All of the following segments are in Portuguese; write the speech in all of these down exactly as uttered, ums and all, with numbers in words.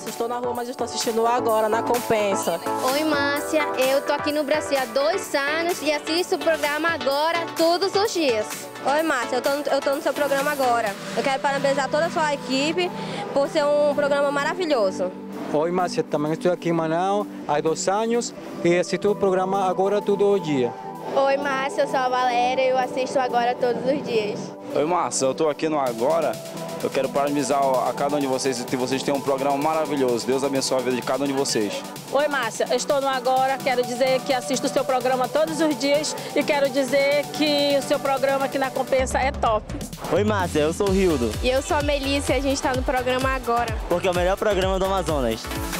Márcia, estou na rua, mas estou assistindo agora, na Compensa. Oi, Márcia, eu tô aqui no Brasil há dois anos e assisto o programa agora todos os dias. Oi, Márcia, eu tô, eu tô no seu programa agora. Eu quero parabenizar toda a sua equipe por ser um programa maravilhoso. Oi, Márcia, também estou aqui em Manaus há dois anos e assisto o programa agora todo o dia. Oi, Márcia, eu sou a Valéria e eu assisto agora todos os dias. Oi, Márcia, eu estou aqui no Agora. Eu quero parabenizar a cada um de vocês, que vocês têm um programa maravilhoso. Deus abençoe a vida de cada um de vocês. Oi, Márcia, eu estou no Agora. Quero dizer que assisto o seu programa todos os dias e quero dizer que o seu programa aqui na Compensa é top. Oi, Márcia, eu sou o Rildo. E eu sou a Melissa e a gente está no programa Agora. Porque é o melhor programa do Amazonas.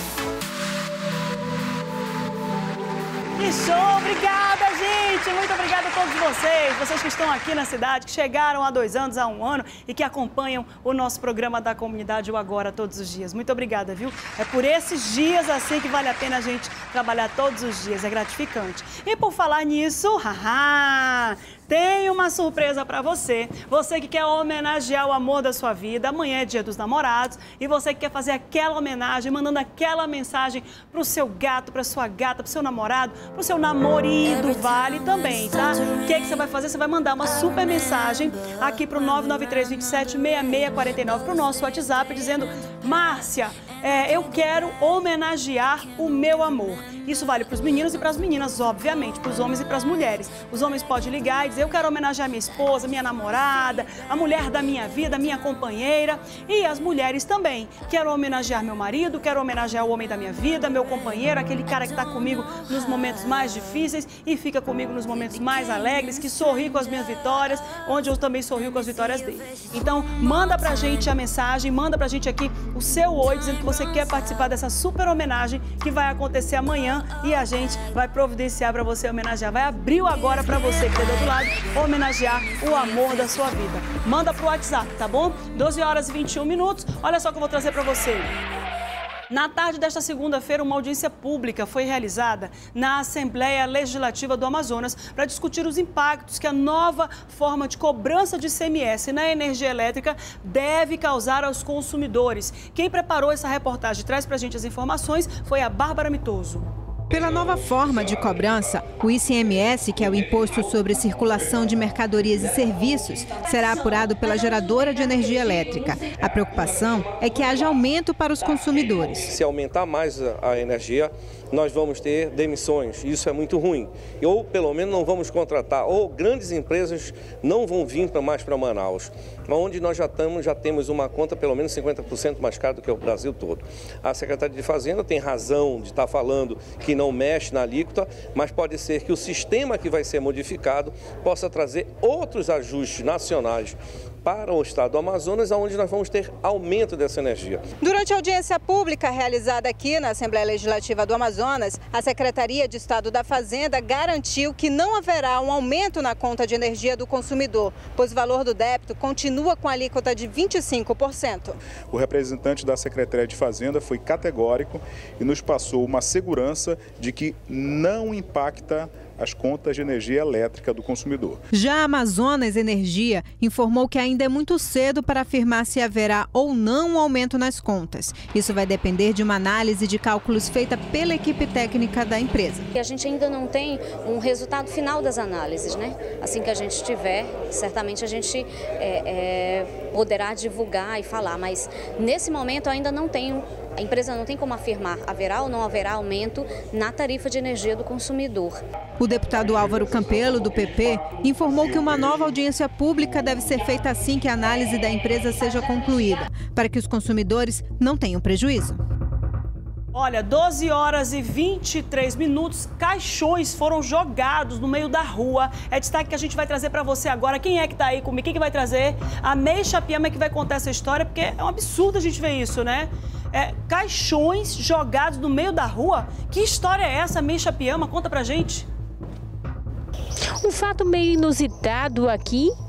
Que show! Obrigada, gente! Muito obrigada a todos vocês, vocês que estão aqui na cidade, que chegaram há dois anos, há um ano e que acompanham o nosso programa da comunidade O Agora todos os dias. Muito obrigada, viu? É por esses dias assim que vale a pena a gente trabalhar todos os dias, é gratificante. E por falar nisso, haha! Tem uma surpresa para você. Você que quer homenagear o amor da sua vida. Amanhã é dia dos namorados. E você que quer fazer aquela homenagem, mandando aquela mensagem pro seu gato, pra sua gata, pro seu namorado, pro seu namorido, vale também, tá? O que é que você vai fazer? Você vai mandar uma super mensagem aqui pro nove nove três, dois sete, seis seis quatro nove pro nosso WhatsApp, dizendo: Márcia, é, eu quero homenagear o meu amor. Isso vale para os meninos e para as meninas, obviamente, para os homens e para as mulheres. Os homens podem ligar e dizer: eu quero homenagear minha esposa, minha namorada, a mulher da minha vida, minha companheira. E as mulheres também. Quero homenagear meu marido, quero homenagear o homem da minha vida, meu companheiro, aquele cara que está comigo nos momentos mais difíceis e fica comigo nos momentos mais alegres, que sorri com as minhas vitórias, onde eu também sorrio com as vitórias dele. Então, manda pra gente a mensagem, manda pra gente aqui o seu oi, dizendo que você quer participar dessa super homenagem que vai acontecer amanhã e a gente vai providenciar para você homenagear. Vai abrir o Agora para você que está do outro lado, homenagear o amor da sua vida. Manda pro WhatsApp, tá bom? doze horas e vinte e um minutos. Olha só o que eu vou trazer para você. Na tarde desta segunda-feira, uma audiência pública foi realizada na Assembleia Legislativa do Amazonas para discutir os impactos que a nova forma de cobrança de I C M S na energia elétrica deve causar aos consumidores. Quem preparou essa reportagem e traz para a gente as informações foi a Bárbara Mitoso. Pela nova forma de cobrança, o I C M S, que é o Imposto sobre Circulação de Mercadorias e Serviços, será apurado pela geradora de energia elétrica. A preocupação é que haja aumento para os consumidores. Se aumentar mais a energia, nós vamos ter demissões. Isso é muito ruim. Ou, pelo menos, não vamos contratar. Ou grandes empresas não vão vir mais para Manaus, onde nós já, estamos, já temos uma conta pelo menos cinquenta por cento mais cara do que o Brasil todo. A Secretaria de Fazenda tem razão de estar falando que não mexe na alíquota, mas pode ser que o sistema que vai ser modificado possa trazer outros ajustes nacionais para o estado do Amazonas, onde nós vamos ter aumento dessa energia. Durante a audiência pública realizada aqui na Assembleia Legislativa do Amazonas, a Secretaria de Estado da Fazenda garantiu que não haverá um aumento na conta de energia do consumidor, pois o valor do débito continua com a alíquota de vinte e cinco por cento. O representante da Secretaria de Fazenda foi categórico e nos passou uma segurança de que não impacta as contas de energia elétrica do consumidor. Já a Amazonas Energia informou que ainda é muito cedo para afirmar se haverá ou não um aumento nas contas. Isso vai depender de uma análise de cálculos feita pela equipe técnica da empresa. A gente ainda não tem um resultado final das análises, né? Assim que a gente tiver, certamente a gente é, é, poderá divulgar e falar, mas nesse momento ainda não tem. A empresa não tem como afirmar haverá ou não haverá aumento na tarifa de energia do consumidor. O deputado Álvaro Campelo, do P P, informou que uma nova audiência pública deve ser feita assim que a análise da empresa seja concluída, para que os consumidores não tenham prejuízo. Olha, doze horas e vinte e três minutos, caixões foram jogados no meio da rua. É destaque que a gente vai trazer para você agora. Quem é que tá aí comigo? Quem que vai trazer? A Meixa Piama é que vai contar essa história, porque é um absurdo a gente ver isso, né? É, caixões jogados no meio da rua? Que história é essa, Meixa Piama? Conta pra gente. Um fato meio inusitado aqui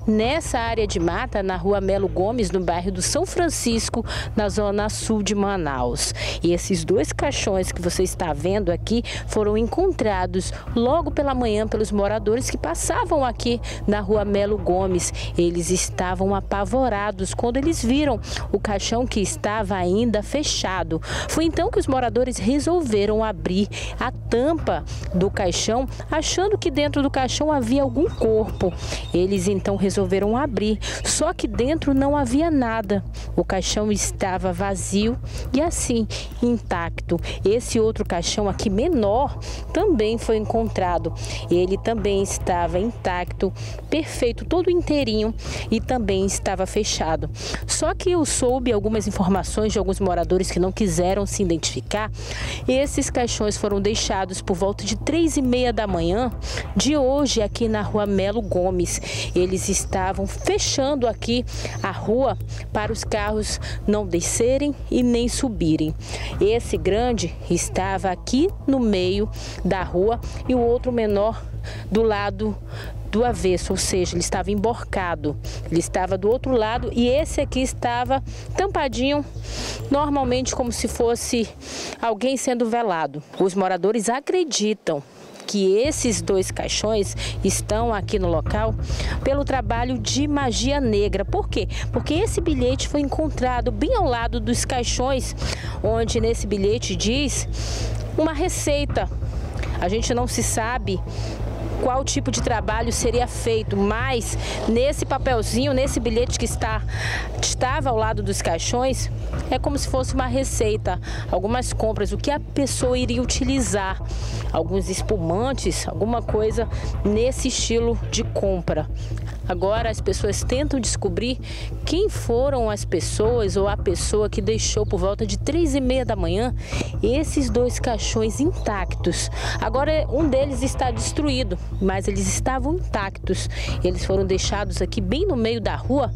nessa área de mata, na rua Melo Gomes, no bairro do São Francisco, na zona sul de Manaus. E esses dois caixões que você está vendo aqui foram encontrados logo pela manhã pelos moradores que passavam aqui na rua Melo Gomes. Eles estavam apavorados quando eles viram o caixão que estava ainda fechado. Foi então que os moradores resolveram abrir a tampa do caixão, achando que dentro do caixão havia algum corpo. Eles então resolveram abrir, só que dentro não havia nada. O caixão estava vazio e assim intacto. Esse outro caixão aqui menor também foi encontrado. Ele também estava intacto, perfeito, todo inteirinho, e também estava fechado. Só que eu soube algumas informações de alguns moradores que não quiseram se identificar. Esses caixões foram deixados por volta de três e meia da manhã de hoje aqui na rua Melo Gomes. Eles estavam fechando aqui a rua para os carros não descerem e nem subirem. Esse grande estava aqui no meio da rua e o outro menor do lado do avesso, ou seja, ele estava emborcado, ele estava do outro lado e esse aqui estava tampadinho, normalmente como se fosse alguém sendo velado. Os moradores acreditam que esses dois caixões estão aqui no local pelo trabalho de magia negra. Por quê? Porque esse bilhete foi encontrado bem ao lado dos caixões, onde nesse bilhete diz uma receita. A gente não se sabe qual tipo de trabalho seria feito, mas nesse papelzinho, nesse bilhete que está, estava ao lado dos caixões, é como se fosse uma receita, algumas compras, o que a pessoa iria utilizar, alguns espumantes, alguma coisa nesse estilo de compra. Agora as pessoas tentam descobrir quem foram as pessoas ou a pessoa que deixou por volta de três e meia da manhã esses dois caixões intactos. Agora um deles está destruído, mas eles estavam intactos. Eles foram deixados aqui bem no meio da rua,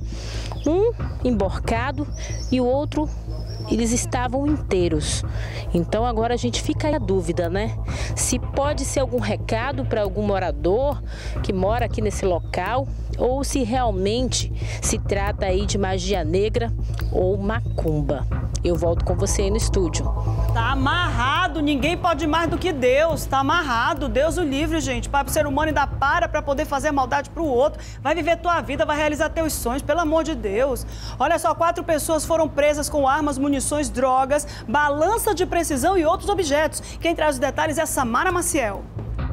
um emborcado e o outro, eles estavam inteiros. Então agora a gente fica aí a dúvida, né? Se pode ser algum recado para algum morador que mora aqui nesse local ou se realmente se trata aí de magia negra ou macumba. Eu volto com você aí no estúdio. Tá amarrado, ninguém pode mais do que Deus, tá amarrado, Deus o livre, gente. Para o ser humano ainda para para poder fazer maldade pro outro, vai viver tua vida, vai realizar teus sonhos, pelo amor de Deus. Olha só, quatro pessoas foram presas com armas, munições, drogas, balança de precisão e outros objetos. Quem traz os detalhes é Samara Maciel.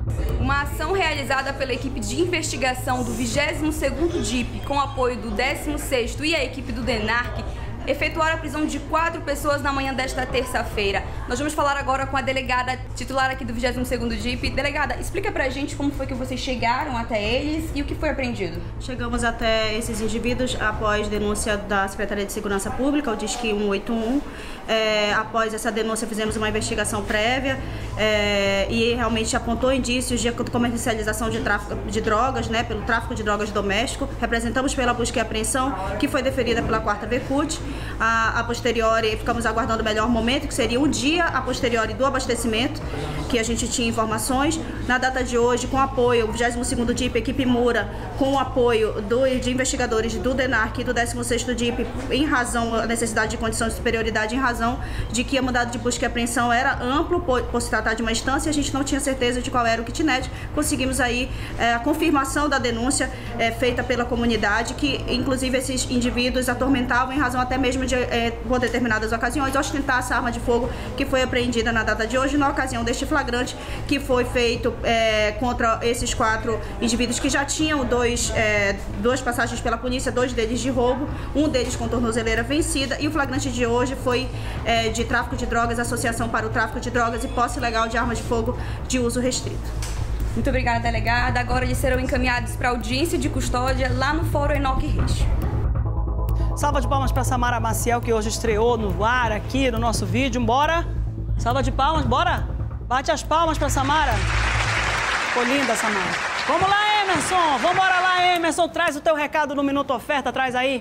Uma ação realizada pela equipe de investigação do vigésimo segundo D I P, com apoio do décimo sexto e a equipe do DENARC, efetuaram a prisão de quatro pessoas na manhã desta terça-feira. Nós vamos falar agora com a delegada titular aqui do vigésimo segundo D I P. Delegada, explica pra gente como foi que vocês chegaram até eles e o que foi apreendido. Chegamos até esses indivíduos após denúncia da Secretaria de Segurança Pública, o Disque cento e oitenta e um. É, após essa denúncia fizemos uma investigação prévia é, e realmente apontou indícios de comercialização de tráfico de drogas, né, pelo tráfico de drogas doméstico. Representamos pela busca e apreensão, que foi deferida pela quarta V C U T. A, a posteriori, ficamos aguardando o melhor momento, que seria um dia a posteriori do abastecimento, que a gente tinha informações. Na data de hoje, com apoio, o vigésimo segundo D I P, equipe Mura, com o apoio do, de investigadores do DENARC e do décimo sexto D I P, em razão da necessidade de condição de superioridade, em razão de que a mandado de busca e apreensão era amplo, por, por se tratar de uma instância, a gente não tinha certeza de qual era o kitnet. Conseguimos aí é, a confirmação da denúncia é, feita pela comunidade, que inclusive esses indivíduos atormentavam em razão até mesmo de, é, por determinadas ocasiões, ostentar essa arma de fogo que foi apreendida na data de hoje, na ocasião deste flagrante que foi feito é, contra esses quatro indivíduos que já tinham dois, é, duas passagens pela polícia, dois deles de roubo, um deles com tornozeleira vencida, e o flagrante de hoje foi é, de tráfico de drogas, associação para o tráfico de drogas e posse ilegal de armas de fogo de uso restrito. Muito obrigada, delegada. Agora eles serão encaminhados para audiência de custódia lá no Fórum Enoque Reis. Salva de palmas para Samara Maciel, que hoje estreou no ar aqui no nosso vídeo. Bora? Salva de palmas, bora? Bate as palmas para Samara. Ficou linda, Samara. Vamos lá, Emerson. Vamos embora lá, Emerson. Traz o teu recado no Minuto Oferta. Traz aí.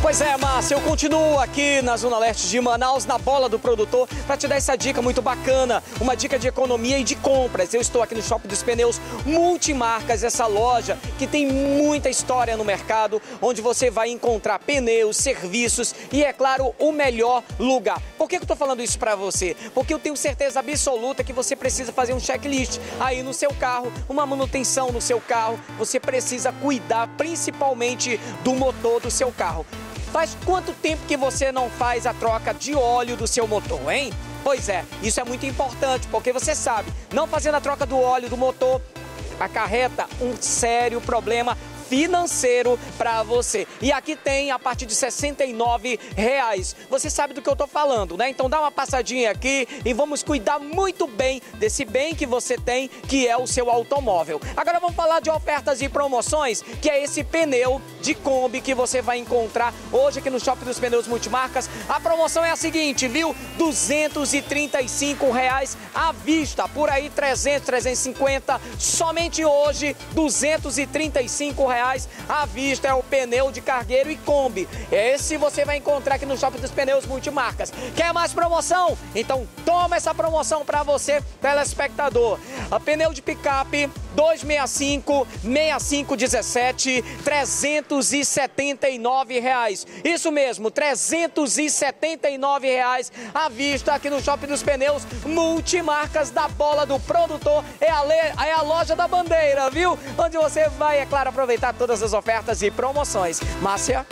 Pois é, Márcia, eu continuo aqui na Zona Leste de Manaus, na Bola do Produtor, para te dar essa dica muito bacana, uma dica de economia e de compras. Eu estou aqui no Shopping dos Pneus Multimarcas, essa loja que tem muita história no mercado, onde você vai encontrar pneus, serviços e, é claro, o melhor lugar. Por que eu estou falando isso para você? Porque eu tenho certeza absoluta que você precisa fazer um checklist aí no seu carro, uma manutenção no seu carro, você precisa cuidar principalmente do motor do seu carro. Faz quanto tempo que você não faz a troca de óleo do seu motor, hein? Pois é, isso é muito importante, porque você sabe, não fazendo a troca do óleo do motor acarreta um sério problema financeiro para você. E aqui tem a partir de sessenta e nove reais. Você sabe do que eu tô falando, né? Então dá uma passadinha aqui e vamos cuidar muito bem desse bem que você tem, que é o seu automóvel. Agora vamos falar de ofertas e promoções, que é esse pneu de Kombi que você vai encontrar hoje aqui no Shopping dos Pneus Multimarcas. A promoção é a seguinte, viu? duzentos e trinta e cinco reais à vista, por aí trezentos, trezentos e cinquenta, somente hoje duzentos e trinta e cinco reais à vista é o pneu de cargueiro e Kombi. Esse você vai encontrar aqui no Shopping dos Pneus Multimarcas. Quer mais promoção? Então toma essa promoção para você, telespectador. A pneu de picape duzentos e sessenta e cinco, sessenta e cinco dezessete, trezentos e setenta e nove reais. Isso mesmo, trezentos e setenta e nove reais à vista aqui no Shopping dos Pneus Multimarcas da Bola do Produtor. É a, le... é a loja da bandeira, viu? Onde você vai, é claro, aproveitar todas as ofertas e promoções. Márcia?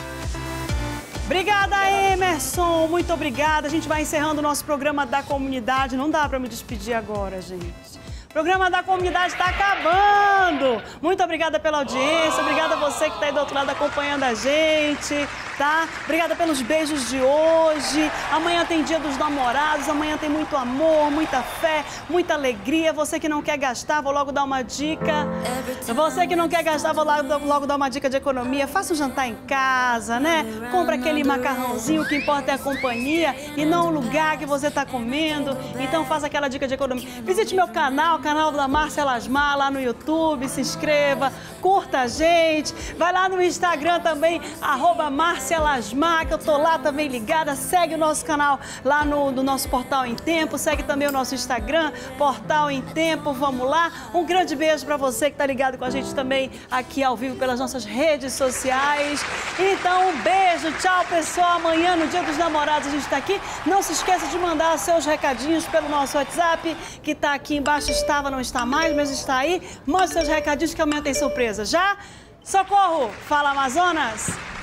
Obrigada, Emerson. Muito obrigada. A gente vai encerrando o nosso programa da comunidade. Não dá para me despedir agora, gente. O programa da comunidade está acabando. Muito obrigada pela audiência. Obrigada a você que está aí do outro lado acompanhando a gente, tá? Obrigada pelos beijos de hoje. Amanhã tem Dia dos Namorados. Amanhã tem muito amor, muita fé, muita alegria. Você que não quer gastar, vou logo dar uma dica. Você que não quer gastar, vou logo, logo dar uma dica de economia. Faça um jantar em casa, né? Compre aquele macarrãozinho, o que importa é a companhia e não o lugar que você está comendo. Então faça aquela dica de economia. Visite meu canal, canal da Márcia Lasmar, lá no YouTube, se inscreva, curta a gente, vai lá no Instagram também, arroba Márcia Lasmar, que eu tô lá também ligada, segue o nosso canal lá no, no nosso Portal em Tempo, segue também o nosso Instagram, Portal em Tempo, vamos lá. Um grande beijo para você que tá ligado com a gente também aqui ao vivo pelas nossas redes sociais. Então, um beijo, tchau pessoal, amanhã no Dia dos Namorados a gente tá aqui. Não se esqueça de mandar seus recadinhos pelo nosso WhatsApp, que tá aqui embaixo, estava, não está mais, mas está aí. Mande seus recadinhos que amanhã tem surpresa. Já? Socorro! Fala, Amazonas!